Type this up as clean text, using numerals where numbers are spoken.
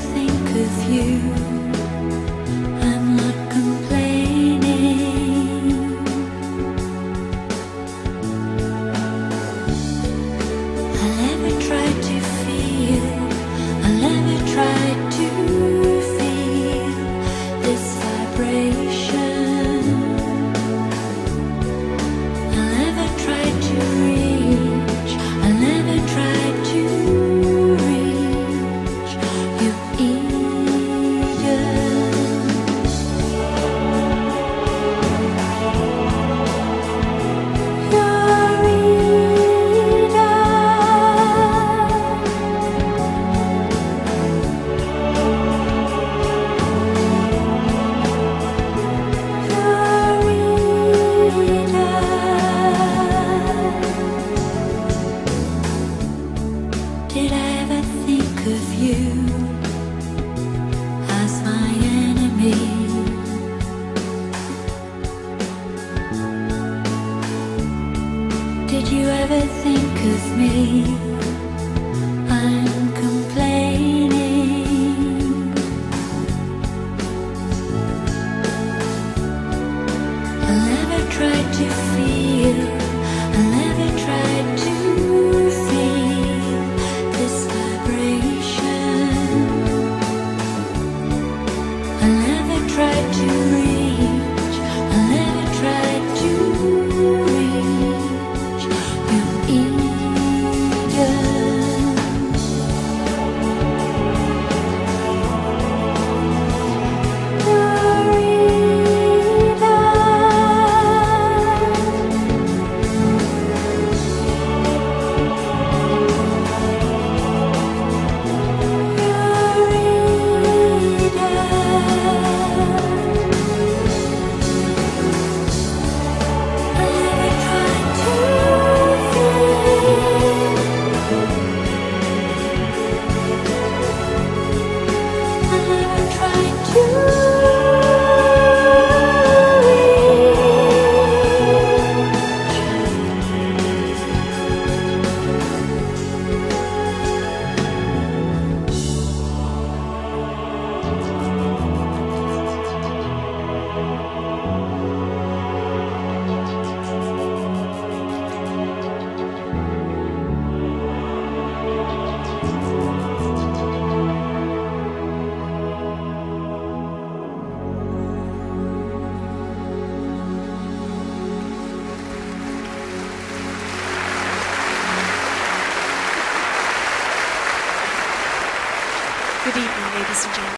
think of you, I'm not complaining. I'll never try to feel, I'll never try to feel this vibration. I'll never try to reach, I'll never try to reach you either. Did I ever think of you as my enemy? Did you ever think of me? I'm complaining. I'll never try to feel, I'll never try to feel this vibration. I'll never try to reach, I'll never try to reach you either. Good evening, ladies and gentlemen.